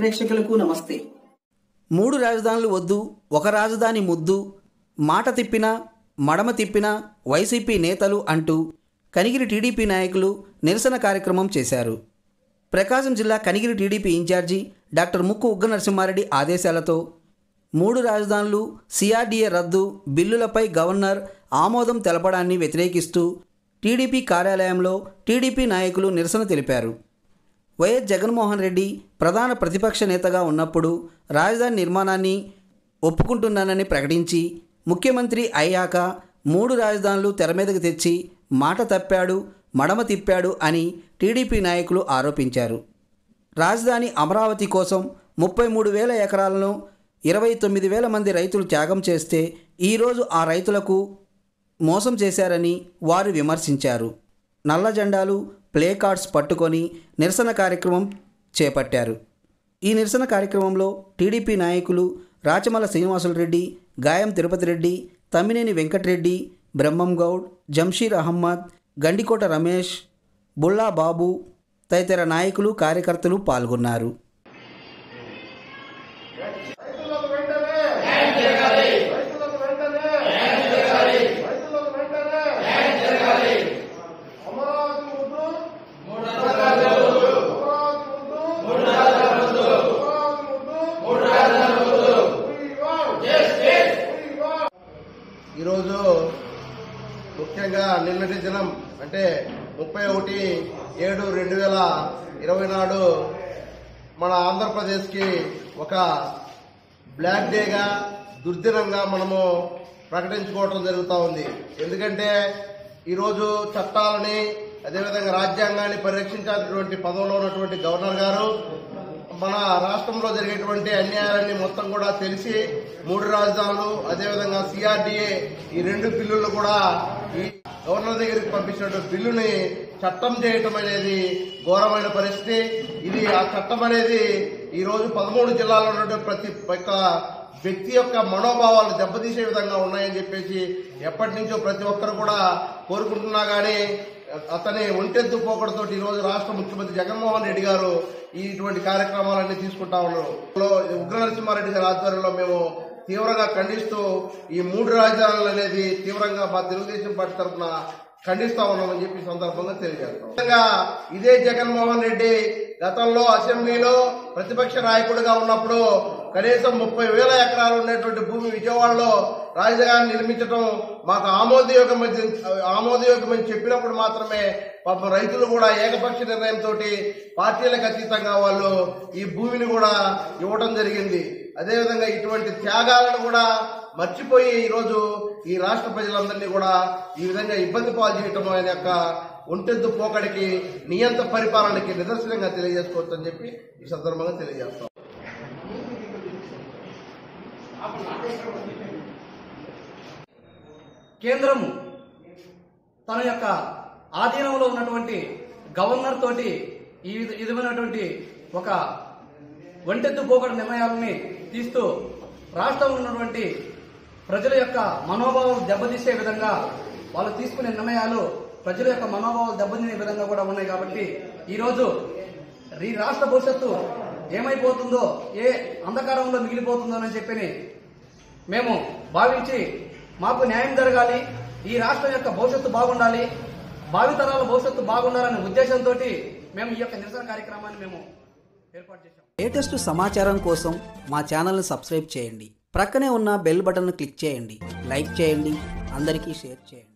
ప్రేక్షకులకు నమస్తే. మూడు రాజధానులు వద్దు, ఒక రాజధాని ముద్దు, మాట తిప్పినా మడమ తిప్పినా వైసీపీ నేతలు అంటూ కనిగిరి టీడీపీ నాయకులు నిరసన కార్యక్రమం చేశారు. ప్రకాశం జిల్లా కనిగిరి టీడీపీ ఇన్ఛార్జి డాక్టర్ ముక్కు ఉగ్గ నరసింహారెడ్డి ఆదేశాలతో మూడు రాజధానులు సిఆర్డీఏ రద్దు బిల్లులపై గవర్నర్ ఆమోదం తెలపడాన్ని వ్యతిరేకిస్తూ టీడీపీ కార్యాలయంలో టీడీపీ నాయకులు నిరసన తెలిపారు. వైఎస్ జగన్మోహన్ రెడ్డి ప్రధాన ప్రతిపక్ష నేతగా ఉన్నప్పుడు రాజధాని నిర్మాణాన్ని ఒప్పుకుంటున్నానని ప్రకటించి ముఖ్యమంత్రి అయ్యాక మూడు రాజధానులు తెర మీదకు తెచ్చి మాట తప్పాడు, మడమ తిప్పాడు అని టీడీపీ నాయకులు ఆరోపించారు. రాజధాని అమరావతి కోసం 33,000 ఎకరాలను 29,000 మంది రైతులు త్యాగం చేస్తే ఈరోజు ఆ రైతులకు మోసం చేశారని వారు విమర్శించారు. నల్ల జెండాలు, ప్లే కార్డ్స్ పట్టుకొని నిరసన కార్యక్రమం చేపట్టారు. ఈ నిరసన కార్యక్రమంలో టీడీపీ నాయకులు రాచమల్ల శ్రీనివాసులరెడ్డి, గాయం తిరుపతి రెడ్డి, తమ్మినేని వెంకటరెడ్డి, బ్రహ్మం గౌడ్, జంషీర్ అహ్మద్, గండికోట రమేష్, బుల్లా బాబు తదితర నాయకులు కార్యకర్తలు పాల్గొన్నారు. ఈరోజు ముఖ్యంగా నిన్నటి దినం అంటే 31/7/2020 నాడు మన ఆంధ్రప్రదేశ్కి ఒక బ్లాక్ డేగా దుర్దినంగా మనము ప్రకటించుకోవడం జరుగుతూ ఉంది. ఎందుకంటే ఈరోజు చట్టాలని అదేవిధంగా రాజ్యాంగాన్ని పరిరక్షించాల్సినటువంటి పదవిలో ఉన్నటువంటి గవర్నర్ గారు మన రాష్ట్రంలో జరిగేటువంటి అన్యాయాలన్నీ మొత్తం కూడా తెలిసి మూడు రాజధానులు అదేవిధంగా సిఆర్డీఏ ఈ రెండు బిల్లులు కూడా ఈ గవర్నర్ దగ్గరికి పంపించినటువంటి బిల్లుని చట్టం చేయటం అనేది ఘోరమైన పరిస్థితి. ఇది ఆ చట్టం అనేది ఈ రోజు 13 జిల్లాల్లో ఉన్నటువంటి ప్రతి ఒక్క వ్యక్తి యొక్క మనోభావాలు దెబ్బతీసే విధంగా ఉన్నాయని చెప్పేసి ఎప్పటి నుంచో ప్రతి ఒక్కరు కూడా కోరుకుంటున్నా గానీ అతని ఒంటెద్దు పోకడతో ఈ రోజు రాష్ట్ర ముఖ్యమంత్రి జగన్మోహన్ రెడ్డి గారు ఇటువంటి కార్యక్రమాలన్నీ తీసుకుంటా ఉన్నారు. ఉగ్ర నరసింహారెడ్డి గారి ఆధ్వర్యంలో మేము తీవ్రంగా ఖండిస్తూ ఈ మూడు రాజధానులు అనేది తీవ్రంగా మా తెలుగుదేశం పార్టీ తరఫున ఖండిస్తా ఉన్నామని చెప్పి సందర్భంగా తెలియజేస్తాం. ఇదే జగన్మోహన్ రెడ్డి గతంలో అసెంబ్లీలో ప్రతిపక్ష నాయకుడిగా ఉన్నప్పుడు కనీసం 30,000 ఎకరాలు ఉన్నటువంటి భూమి విజయవాడలో రాజధాని నిర్మించడం మాకు ఆమోదయోగ్యమని చెప్పినప్పుడు మాత్రమే పాపం రైతులు కూడా ఏకపక్ష నిర్ణయంతో పార్టీలకు అతీతంగా వాళ్ళు ఈ భూమిని కూడా ఇవ్వడం జరిగింది. అదేవిధంగా ఇటువంటి త్యాగాలను కూడా మర్చిపోయి ఈరోజు ఈ రాష్ట్ర ప్రజలందరినీ కూడా ఈ విధంగా ఇబ్బంది పాలు చేయటం ఆయన యొక్క ఒంటెద్దు పోకడికి నియంత పరిపాలనకి నిదర్శనంగా తెలియజేసుకోవచ్చని చెప్పి ఈ సందర్భంగా తెలియజేస్తాం. కేంద్రం తన యొక్క ఆధీనంలో ఉన్నటువంటి గవర్నర్ తోటి ఈ విధమైనటువంటి ఒక ఒంటెద్దు పోకడ నిర్ణయాలని తీస్తూ రాష్ట్రంలో ఉన్నటువంటి ప్రజల యొక్క మనోభావాలు దెబ్బతీసే విధంగా వాళ్ళు తీసుకునే నిర్ణయాలు ప్రజల యొక్క మనోభావాలు దెబ్బతినే విధంగా కూడా ఉన్నాయి. కాబట్టి ఈరోజు ఈ రాష్ట్ర భవిష్యత్తు ఏమైపోతుందో, ఏ అంధకారంలో మిగిలిపోతుందో అని చెప్పి మేము భావించి మాకు న్యాయం జరగాలి, ఈ రాష్ట్రం యొక్క భవిష్యత్తు బాగుండాలి, భావితరాల భవిష్యత్తు బాగుండాలనే ఉద్దేశంతో మేము ఈ యొక్క నిరసన కార్యక్రమాన్ని మేము ఏర్పాటు చేశాం. లేటెస్ట్ సమాచారం కోసం మా ఛానల్ని సబ్స్క్రైబ్ చేయండి. ప్రక్కనే ఉన్న బెల్ బటన్ను క్లిక్ చేయండి, లైక్ చేయండి, అందరికీ షేర్ చేయండి.